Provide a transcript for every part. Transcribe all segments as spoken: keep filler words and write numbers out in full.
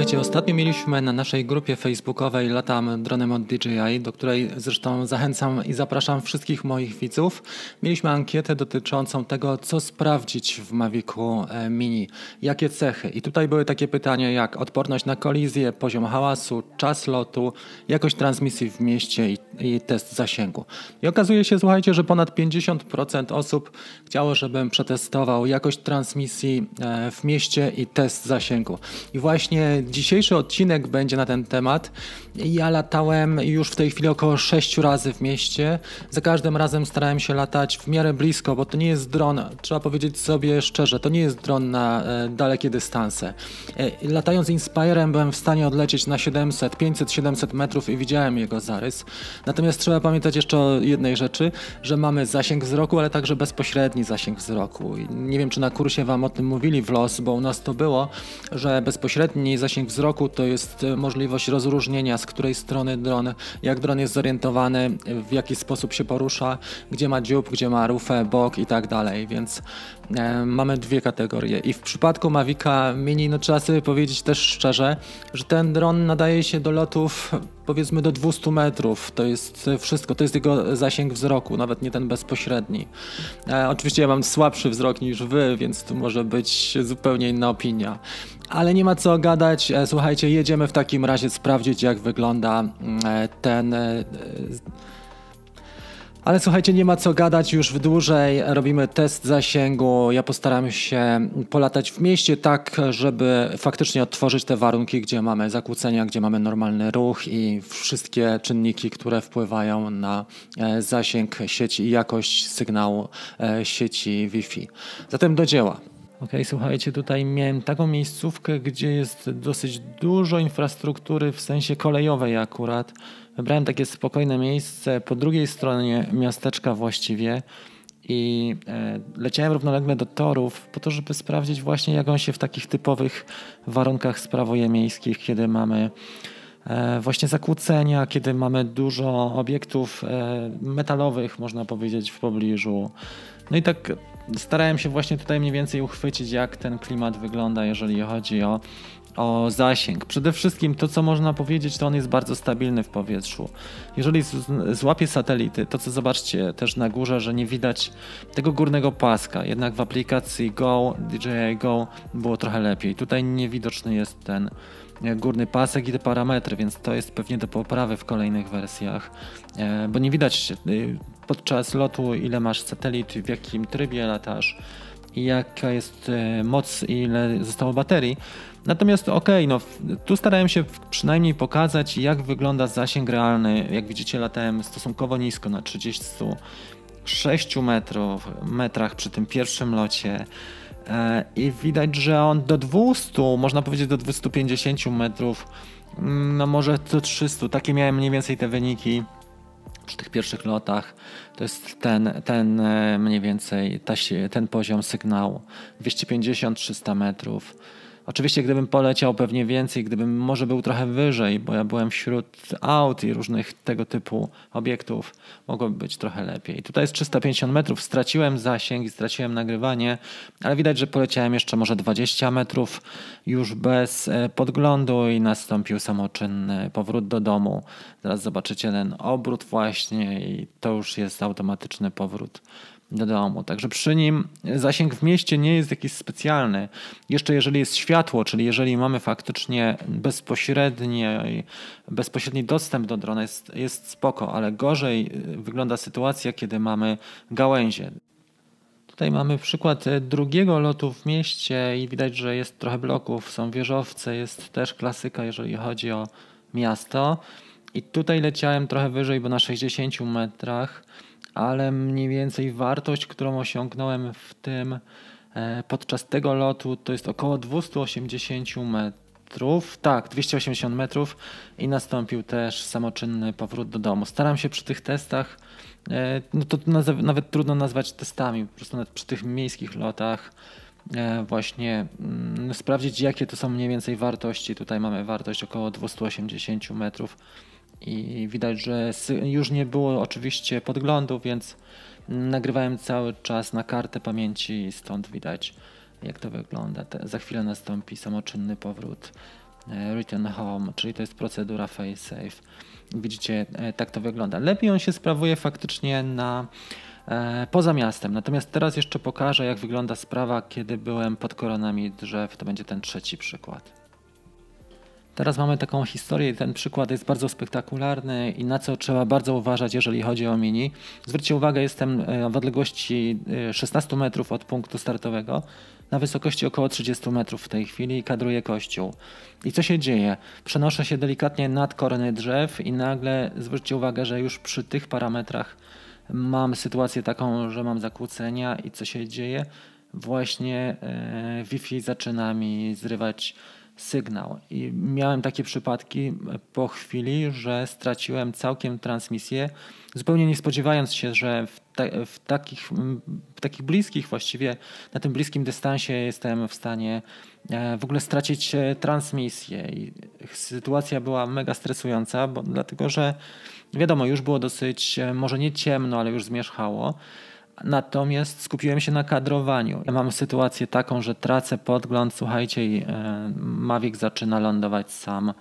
Słuchajcie, ostatnio mieliśmy na naszej grupie facebookowej Latam dronem od D J I, do której zresztą zachęcam i zapraszam wszystkich moich widzów. Mieliśmy ankietę dotyczącą tego, co sprawdzić w Mavicu Mini, jakie cechy. I tutaj były takie pytania jak odporność na kolizję, poziom hałasu, czas lotu, jakość transmisji w mieście i, i test zasięgu. I okazuje się, słuchajcie, że ponad pięćdziesiąt procent osób chciało, żebym przetestował jakość transmisji w mieście i test zasięgu. I właśnie dzisiejszy odcinek będzie na ten temat. Ja latałem już w tej chwili około sześciu razy w mieście. Za każdym razem starałem się latać w miarę blisko, bo to nie jest dron, trzeba powiedzieć sobie szczerze, to nie jest dron na e, dalekie dystanse. E, latając Inspirem byłem w stanie odlecieć na siedemset, pięćset, siedemset metrów i widziałem jego zarys. Natomiast trzeba pamiętać jeszcze o jednej rzeczy, że mamy zasięg wzroku, ale także bezpośredni zasięg wzroku. I nie wiem, czy na kursie wam o tym mówili w L O S, bo u nas to było, że bezpośredni zasięg wzroku to jest możliwość rozróżnienia, z której strony dron, jak dron jest zorientowany, w jaki sposób się porusza, gdzie ma dziób, gdzie ma rufę, bok i tak dalej, więc e, mamy dwie kategorie. I w przypadku Mavica Mini, no trzeba sobie powiedzieć też szczerze, że ten dron nadaje się do lotów powiedzmy do dwustu metrów, to jest wszystko, to jest jego zasięg wzroku, nawet nie ten bezpośredni. E, oczywiście ja mam słabszy wzrok niż wy, więc tu może być zupełnie inna opinia. Ale nie ma co gadać, e, słuchajcie, jedziemy w takim razie sprawdzić, jak wygląda e, ten... E, Ale słuchajcie, nie ma co gadać już w dłużej, robimy test zasięgu, ja postaram się polatać w mieście tak, żeby faktycznie odtworzyć te warunki, gdzie mamy zakłócenia, gdzie mamy normalny ruch i wszystkie czynniki, które wpływają na zasięg sieci i jakość sygnału sieci Wi-Fi. Zatem do dzieła. Ok, słuchajcie, tutaj miałem taką miejscówkę, gdzie jest dosyć dużo infrastruktury w sensie kolejowej akurat. Wybrałem takie spokojne miejsce po drugiej stronie miasteczka właściwie i e, leciałem równolegle do torów po to, żeby sprawdzić właśnie, jak on się w takich typowych warunkach sprawuje miejskich, kiedy mamy e, właśnie zakłócenia, kiedy mamy dużo obiektów e, metalowych, można powiedzieć, w pobliżu. No i tak starałem się właśnie tutaj mniej więcej uchwycić, jak ten klimat wygląda, jeżeli chodzi o, o zasięg. Przede wszystkim to, co można powiedzieć, to on jest bardzo stabilny w powietrzu. Jeżeli złapie satelity, to co zobaczcie też na górze, że nie widać tego górnego paska. Jednak w aplikacji Go, D J I Go było trochę lepiej. Tutaj niewidoczny jest ten górny pasek i te parametry, więc to jest pewnie do poprawy w kolejnych wersjach, bo nie widać podczas lotu, ile masz satelit, w jakim trybie latasz i jaka jest moc i ile zostało baterii. Natomiast okej, okay, no tu starałem się przynajmniej pokazać, jak wygląda zasięg realny. Jak widzicie, latałem stosunkowo nisko, na trzydziestu sześciu metrów, metrach przy tym pierwszym locie. I widać, że on do dwustu, można powiedzieć do dwustu pięćdziesięciu metrów, no może do trzystu, takie miałem mniej więcej te wyniki przy tych pierwszych lotach. To jest ten, ten mniej więcej ta, ten poziom sygnału, dwieście pięćdziesiąt do trzystu metrów. Oczywiście gdybym poleciał pewnie więcej, gdybym może był trochę wyżej, bo ja byłem wśród aut i różnych tego typu obiektów, mogłoby być trochę lepiej. Tutaj jest trzysta pięćdziesiąt metrów, straciłem zasięg i straciłem nagrywanie, ale widać, że poleciałem jeszcze może dwadzieścia metrów już bez podglądu i nastąpił samoczynny powrót do domu. Zaraz zobaczycie ten obrót właśnie i to już jest automatyczny powrót do domu. Także przy nim zasięg w mieście nie jest jakiś specjalny. Jeszcze jeżeli jest światło, czyli jeżeli mamy faktycznie bezpośredni, bezpośredni dostęp do drona, jest, jest spoko, ale gorzej wygląda sytuacja, kiedy mamy gałęzie. Tutaj mamy przykład drugiego lotu w mieście i widać, że jest trochę bloków, są wieżowce, jest też klasyka, jeżeli chodzi o miasto. I tutaj leciałem trochę wyżej, bo na sześćdziesięciu metrach, ale mniej więcej wartość, którą osiągnąłem w tym podczas tego lotu, to jest około dwieście osiemdziesiąt metrów. Tak, dwieście osiemdziesiąt metrów i nastąpił też samoczynny powrót do domu. Staram się przy tych testach, no to nawet trudno nazwać testami, po prostu nawet przy tych miejskich lotach właśnie sprawdzić, jakie to są mniej więcej wartości. Tutaj mamy wartość około dwieście osiemdziesiąt metrów. I widać, że już nie było oczywiście podglądu, więc nagrywałem cały czas na kartę pamięci i stąd widać, jak to wygląda. Za chwilę nastąpi samoczynny powrót Return Home, czyli to jest procedura fail safe. Widzicie, tak to wygląda. Lepiej on się sprawuje faktycznie na poza miastem. Natomiast teraz jeszcze pokażę, jak wygląda sprawa, kiedy byłem pod koronami drzew. To będzie ten trzeci przykład. Teraz mamy taką historię i ten przykład jest bardzo spektakularny i na co trzeba bardzo uważać, jeżeli chodzi o mini. Zwróćcie uwagę, jestem w odległości szesnaście metrów od punktu startowego, na wysokości około trzydzieści metrów w tej chwili i kadruję kościół. I co się dzieje? Przenoszę się delikatnie nad korony drzew i nagle zwróćcie uwagę, że już przy tych parametrach mam sytuację taką, że mam zakłócenia i co się dzieje? Właśnie e, Wi-Fi zaczyna mi zrywać sygnał i miałem takie przypadki po chwili, że straciłem całkiem transmisję, zupełnie nie spodziewając się, że w, ta, w, takich, w takich bliskich właściwie, na tym bliskim dystansie jestem w stanie w ogóle stracić transmisję i sytuacja była mega stresująca, bo, dlatego że wiadomo, już było dosyć, może nie ciemno, ale już zmierzchało. Natomiast skupiłem się na kadrowaniu. Ja mam sytuację taką, że tracę podgląd, słuchajcie, i Mavic zaczyna lądować sam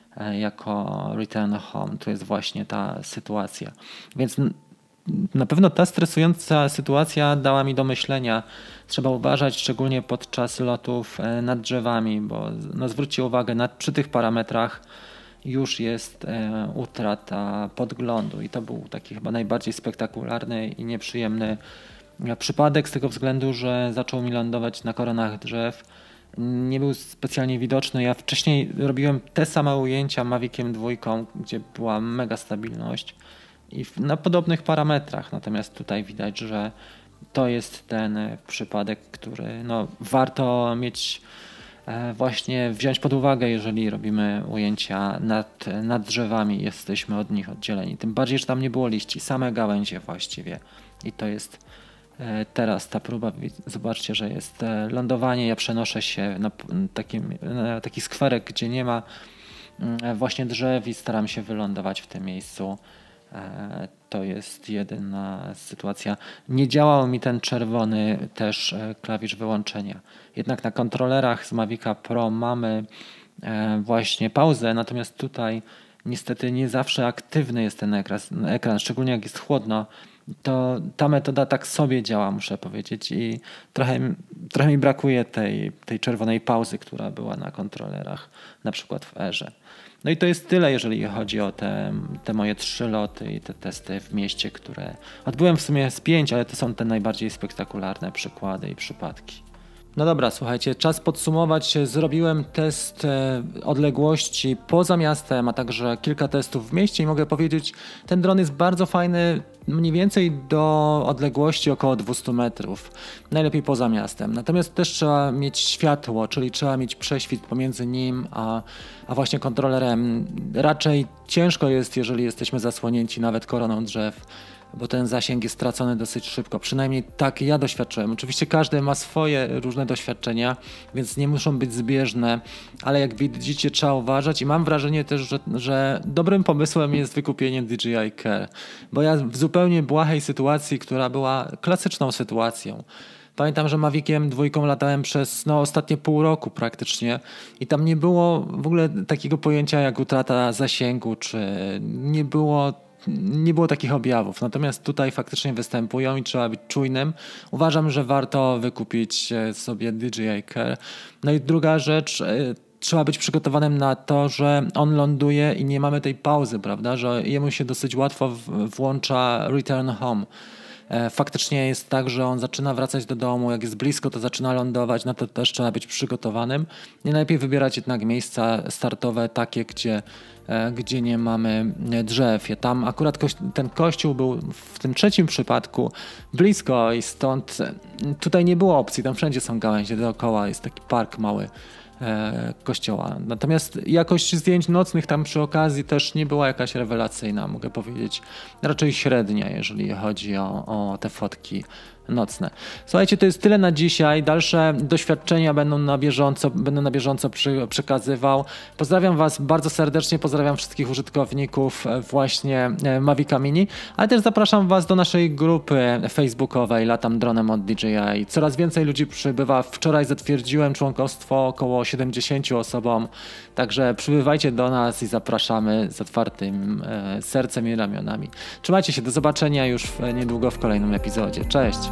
jako return home. To jest właśnie ta sytuacja. Więc na pewno ta stresująca sytuacja dała mi do myślenia. Trzeba uważać szczególnie podczas lotów nad drzewami, bo no zwróćcie uwagę, nad, przy tych parametrach już jest e, utrata podglądu i to był taki chyba najbardziej spektakularny i nieprzyjemny przypadek z tego względu, że zaczął mi lądować na koronach drzew. Nie był specjalnie widoczny. Ja wcześniej robiłem te same ujęcia Maviciem dwójką, gdzie była mega stabilność i w, na podobnych parametrach. Natomiast tutaj widać, że to jest ten przypadek, który no, warto mieć właśnie wziąć pod uwagę, jeżeli robimy ujęcia nad, nad drzewami, jesteśmy od nich oddzieleni. Tym bardziej, że tam nie było liści, same gałęzie właściwie. I to jest teraz ta próba. Zobaczcie, że jest lądowanie. Ja przenoszę się na, takim, na taki skwerek, gdzie nie ma właśnie drzew i staram się wylądować w tym miejscu. To jest jedyna sytuacja. Nie działał mi ten czerwony też klawisz wyłączenia. Jednak na kontrolerach z Mavica Pro mamy właśnie pauzę, natomiast tutaj niestety nie zawsze aktywny jest ten ekran, ekran, szczególnie jak jest chłodno. To ta metoda tak sobie działa, muszę powiedzieć, i trochę, trochę mi brakuje tej, tej czerwonej pauzy, która była na kontrolerach, na przykład w Airze. No i to jest tyle, jeżeli chodzi o te, te moje trzy loty i te testy w mieście, które odbyłem w sumie z pięć, ale to są te najbardziej spektakularne przykłady i przypadki. No dobra, słuchajcie, czas podsumować. Zrobiłem test odległości poza miastem, a także kilka testów w mieście i mogę powiedzieć, ten dron jest bardzo fajny mniej więcej do odległości około dwieście metrów, najlepiej poza miastem. Natomiast też trzeba mieć światło, czyli trzeba mieć prześwit pomiędzy nim a, a właśnie kontrolerem. Raczej ciężko jest, jeżeli jesteśmy zasłonięci nawet koroną drzew, bo ten zasięg jest stracony dosyć szybko. Przynajmniej tak ja doświadczyłem. Oczywiście każdy ma swoje różne doświadczenia, więc nie muszą być zbieżne, ale jak widzicie, trzeba uważać i mam wrażenie też, że, że dobrym pomysłem jest wykupienie D J I Care, bo ja w zupełnie błahej sytuacji, która była klasyczną sytuacją. Pamiętam, że Maviciem dwójką latałem przez no, ostatnie pół roku praktycznie i tam nie było w ogóle takiego pojęcia jak utrata zasięgu, czy nie było Nie było takich objawów, natomiast tutaj faktycznie występują i trzeba być czujnym. Uważam, że warto wykupić sobie D J I Care. No i druga rzecz, trzeba być przygotowanym na to, że on ląduje i nie mamy tej pauzy, prawda, że jemu się dosyć łatwo włącza return home. Faktycznie jest tak, że on zaczyna wracać do domu, jak jest blisko, to zaczyna lądować, na to też trzeba być przygotowanym. Nie najlepiej wybierać jednak miejsca startowe takie, gdzie, gdzie nie mamy drzew. Tam akurat ten kościół był w tym trzecim przypadku blisko i stąd tutaj nie było opcji, tam wszędzie są gałęzie dookoła, jest taki park mały kościoła. Natomiast jakość zdjęć nocnych tam przy okazji też nie była jakaś rewelacyjna, mogę powiedzieć. Raczej średnia, jeżeli chodzi o, o te fotki nocne. Słuchajcie, to jest tyle na dzisiaj. Dalsze doświadczenia będą na bieżąco, będę na bieżąco przy, przekazywał. Pozdrawiam Was bardzo serdecznie, pozdrawiam wszystkich użytkowników właśnie Mavica Mini, ale też zapraszam Was do naszej grupy facebookowej Latam Dronem od D J I. Coraz więcej ludzi przybywa. Wczoraj zatwierdziłem członkostwo około siedemdziesięciu osobom, także przybywajcie do nas i zapraszamy z otwartym e, sercem i ramionami. Trzymajcie się, do zobaczenia już w, niedługo w kolejnym epizodzie. Cześć!